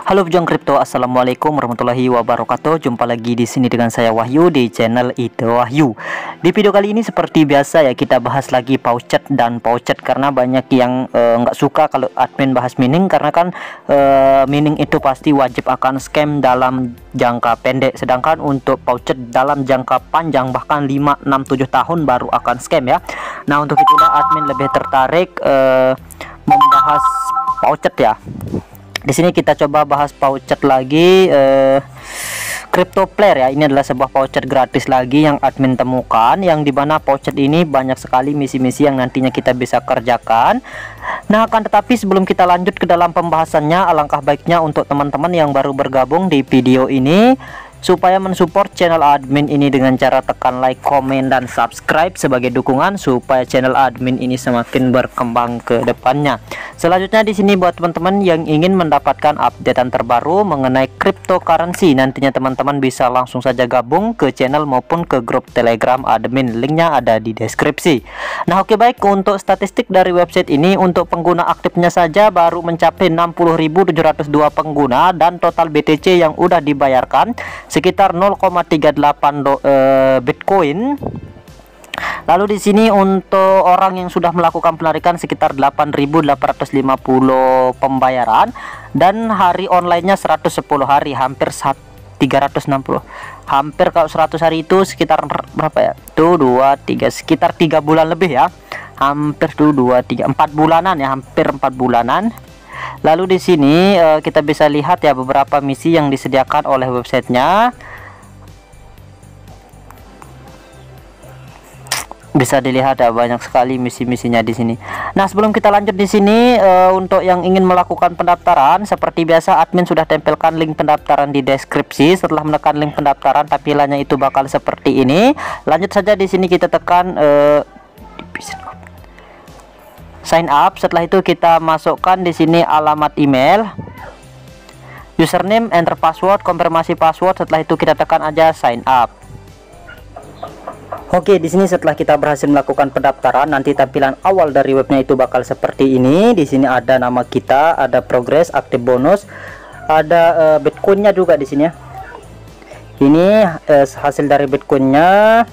Halo pejuang kripto, assalamualaikum warahmatullahi wabarakatuh. Jumpa lagi di sini dengan saya Wahyu di channel Ito Wahyu. Di video kali ini seperti biasa ya, kita bahas lagi pouchet dan pouchet karena banyak yang nggak suka kalau admin bahas mining, karena kan mining itu pasti wajib akan scam dalam jangka pendek, sedangkan untuk pouchet dalam jangka panjang bahkan 5, 6, 7 tahun baru akan scam ya. Nah, untuk itulah admin lebih tertarik membahas pouchet ya. Di sini kita coba bahas pouchet lagi, crypto player ya. Ini adalah sebuah pouchet gratis lagi yang admin temukan, yang dimana pouchet ini banyak sekali misi-misi yang nantinya kita bisa kerjakan. Nah, akan tetapi sebelum kita lanjut ke dalam pembahasannya, alangkah baiknya untuk teman-teman yang baru bergabung di video ini supaya mensupport channel admin ini dengan cara tekan like, komen, dan subscribe sebagai dukungan supaya channel admin ini semakin berkembang ke depannya. Selanjutnya di sini buat teman-teman yang ingin mendapatkan updatean terbaru mengenai cryptocurrency, nantinya teman-teman bisa langsung saja gabung ke channel maupun ke grup Telegram admin. Linknya ada di deskripsi. Nah, oke, baik, untuk statistik dari website ini, untuk pengguna aktifnya saja baru mencapai 60.702 pengguna, dan total BTC yang udah dibayarkan sekitar 0,38 Bitcoin. Lalu di sini untuk orang yang sudah melakukan penarikan sekitar 8.850 pembayaran, dan hari online-nya 110 hari, hampir 360. Hampir kalau 100 hari itu sekitar berapa ya? Tuh 2 3 sekitar 3 bulan lebih ya. Hampir tuh 2 3 4 bulanan ya, hampir 4 bulanan. Lalu di sini kita bisa lihat ya beberapa misi yang disediakan oleh websitenya. Bisa dilihat ya, banyak sekali misi-misinya di sini. Nah, sebelum kita lanjut di sini, untuk yang ingin melakukan pendaftaran, seperti biasa admin sudah tempelkan link pendaftaran di deskripsi. Setelah menekan link pendaftaran, tampilannya itu bakal seperti ini. Lanjut saja di sini kita tekan sign up. Setelah itu kita masukkan di sini alamat email, username, enter password, konfirmasi password. Setelah itu kita tekan aja sign up. Oke, di sini setelah kita berhasil melakukan pendaftaran, nanti tampilan awal dari webnya itu bakal seperti ini. Di sini ada nama kita, ada progress, aktif bonus, ada Bitcoinnya juga di sini ya. Ini hasil dari Bitcoinnya.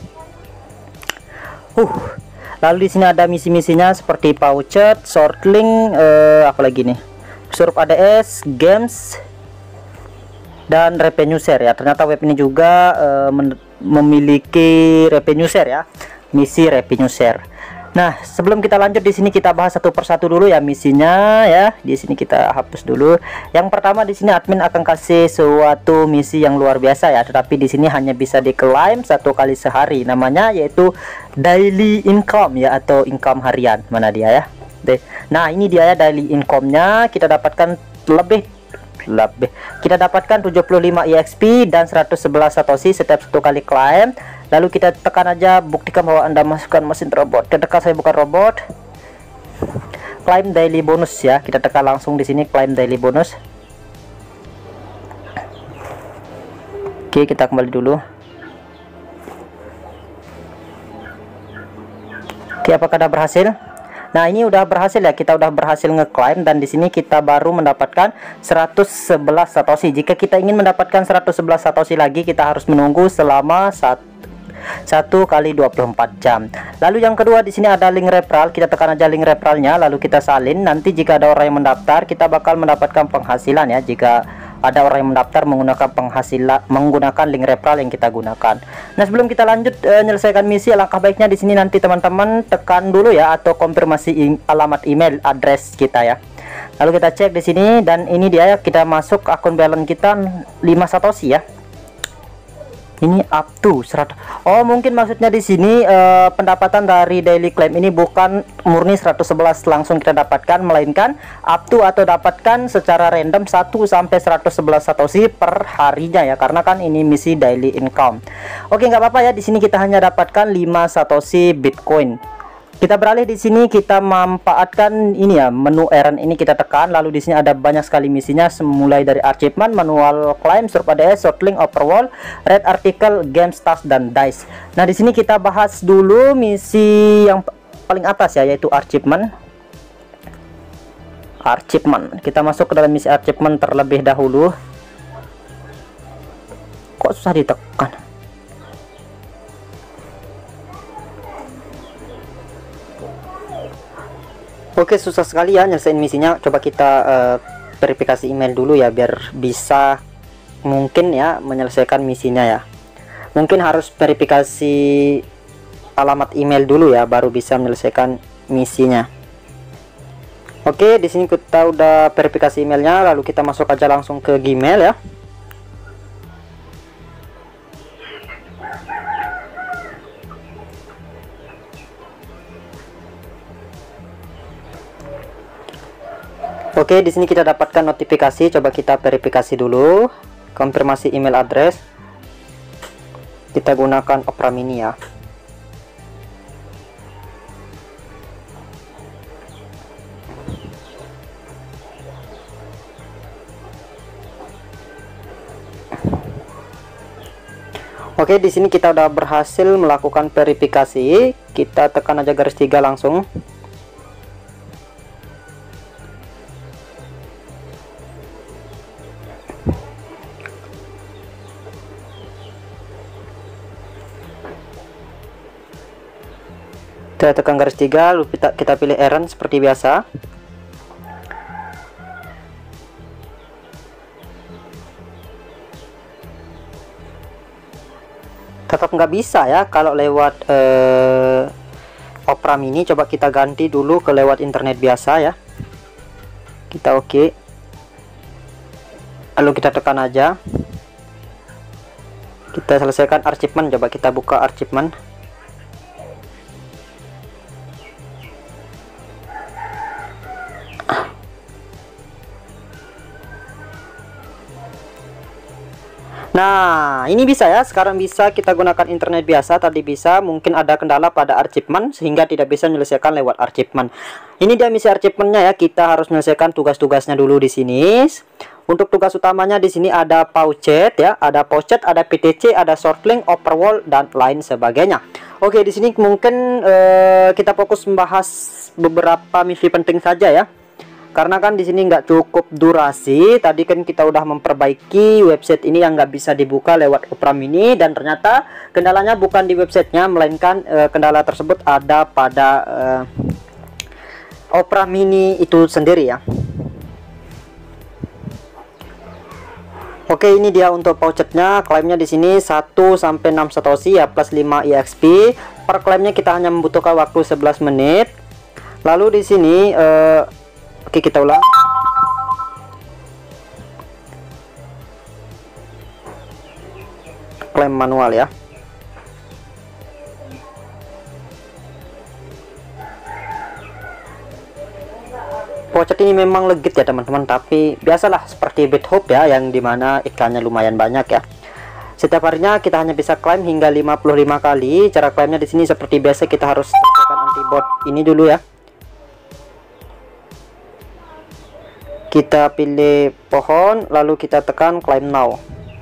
Lalu di sini ada misi-misinya seperti pouchet, shortlink, apalagi nih, surf ADS, games, dan revenue share ya. Ternyata web ini juga memiliki revenue share ya, misi revenue share. Nah, sebelum kita lanjut di sini kita bahas satu persatu dulu ya misinya ya. Di sini kita hapus dulu. Yang pertama di sini admin akan kasih suatu misi yang luar biasa ya, tetapi di sini hanya bisa diklaim 1 kali sehari. Namanya yaitu daily income ya, atau income harian. Mana dia ya? Nah, ini dia ya daily income-nya. Kita dapatkan kita dapatkan 75 EXP dan 111 satoshi setiap 1 kali klaim. Lalu kita tekan aja buktikan bahwa Anda masukkan mesin robot. Ketika saya bukan robot, claim daily bonus ya, kita tekan langsung di sini claim daily bonus. Oke, kita kembali dulu. Oke, apakah sudah berhasil? Nah, ini udah berhasil ya, kita udah berhasil ngeklaim, dan di sini kita baru mendapatkan 111 satoshi. Jika kita ingin mendapatkan 111 satoshi lagi, kita harus menunggu selama 1 kali 24 jam. Lalu yang kedua di sini ada link referral. Kita tekan aja link referralnya, lalu kita salin. Nanti jika ada orang yang mendaftar, kita bakal mendapatkan penghasilan ya. Jika ada orang yang mendaftar menggunakan link referral yang kita gunakan. Nah, sebelum kita lanjut menyelesaikan misi, alangkah baiknya di sini nanti teman-teman tekan dulu ya, atau konfirmasi alamat email address kita ya. Lalu kita cek di sini, dan ini dia ya, kita masuk akun balance kita 5 satoshi ya. Ini up to 100. Oh, mungkin maksudnya di sini pendapatan dari daily claim ini bukan murni 111 langsung kita dapatkan, melainkan up to atau dapatkan secara random 1 sampai 111 satoshi per harinya ya, karena kan ini misi daily income. Oke, nggak apa-apa ya, di sini kita hanya dapatkan 5 satoshi Bitcoin. Kita beralih di sini, kita memanfaatkan ini ya, menu errand ini kita tekan. Lalu di sini ada banyak sekali misinya, mulai dari achievement, manual claim, surf ADS, shortlink, overwall, red article, game stars, dan dice. Nah, di sini kita bahas dulu misi yang paling atas ya, yaitu achievement. achievement. Kita masuk ke dalam misi achievement terlebih dahulu. Kok susah ditekan? Oke, susah sekali ya nyelesain misinya. Coba kita verifikasi email dulu ya, biar bisa mungkin ya menyelesaikan misinya ya. Mungkin harus verifikasi alamat email dulu ya, baru bisa menyelesaikan misinya. Oke, di sini kita udah verifikasi emailnya, lalu kita masuk aja langsung ke Gmail ya. Oke, di sini kita dapatkan notifikasi. Coba kita verifikasi dulu, konfirmasi email address. Kita gunakan Opera Mini ya. Oke, di sini kita udah berhasil melakukan verifikasi. Kita tekan aja garis 3 langsung. Kita tekan garis 3, lalu kita pilih errand seperti biasa. Tetap nggak bisa ya kalau lewat Opera Mini. Coba kita ganti dulu ke lewat internet biasa ya. Kita oke, lalu kita tekan aja. Kita selesaikan achievement. Coba kita buka achievement. Nah, ini bisa ya. Sekarang bisa kita gunakan internet biasa. Tadi bisa, mungkin ada kendala pada achievement sehingga tidak bisa menyelesaikan lewat achievement. Ini dia misi achievementnya ya. Kita harus menyelesaikan tugas-tugasnya dulu di sini. Untuk tugas utamanya di sini ada Pouchet ya, ada Pouchet, ada PTC, ada Shortlink, Overworld dan lain sebagainya. Oke, di sini mungkin kita fokus membahas beberapa misi penting saja ya. Karena kan di sini nggak cukup durasi. Tadi kan kita udah memperbaiki website ini yang nggak bisa dibuka lewat Opera Mini, dan ternyata kendalanya bukan di websitenya, melainkan kendala tersebut ada pada Opera Mini itu sendiri ya. Oke, ini dia untuk Pouchetnya. Klaimnya di sini 1 sampai 6 satoshi ya, plus 5 EXP. Per klaimnya kita hanya membutuhkan waktu 11 menit. Lalu di sini oke, kita ulang. Klaim manual ya. Pouchet ini memang legit ya teman-teman, tapi biasalah seperti BitHub ya, yang dimana iklannya lumayan banyak ya. Setiap harinya kita hanya bisa klaim hingga 55 kali. Cara klaimnya di sini seperti biasa, kita harus selesaikan antibot ini dulu ya. Kita pilih pohon, lalu kita tekan claim now.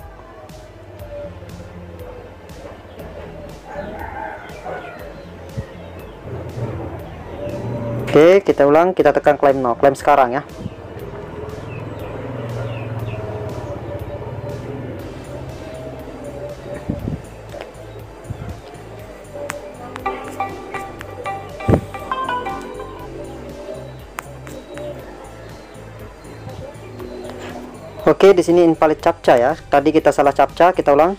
Oke, kita ulang, kita tekan claim now, claim sekarang ya. Oke, di sini invalid captcha ya. Tadi kita salah captcha, kita ulang.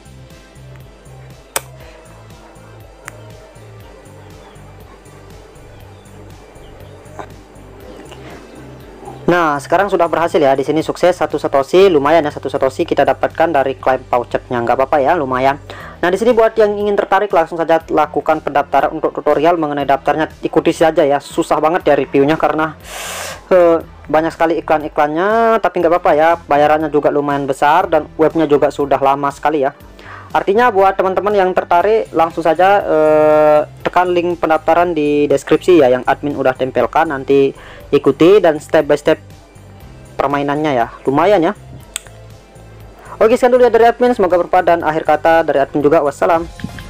Nah, sekarang sudah berhasil ya. Di sini sukses 1 satoshi, lumayan ya, 1 satoshi kita dapatkan dari klaim Pouchetnya, nggak apa-apa ya, lumayan. Nah, di sini buat yang ingin tertarik langsung saja lakukan pendaftaran. Untuk tutorial mengenai daftarnya ikuti saja ya. Susah banget ya reviewnya karena banyak sekali iklan-iklannya, tapi nggak apa-apa ya. Bayarannya juga lumayan besar dan webnya juga sudah lama sekali ya. Artinya buat teman-teman yang tertarik langsung saja tekan link pendaftaran di deskripsi ya, yang admin udah tempelkan. Nanti ikuti dan step by step permainannya ya, lumayan ya. Oke, sekian dulu ya dari admin, semoga bermanfaat, dan akhir kata dari admin juga, wassalam.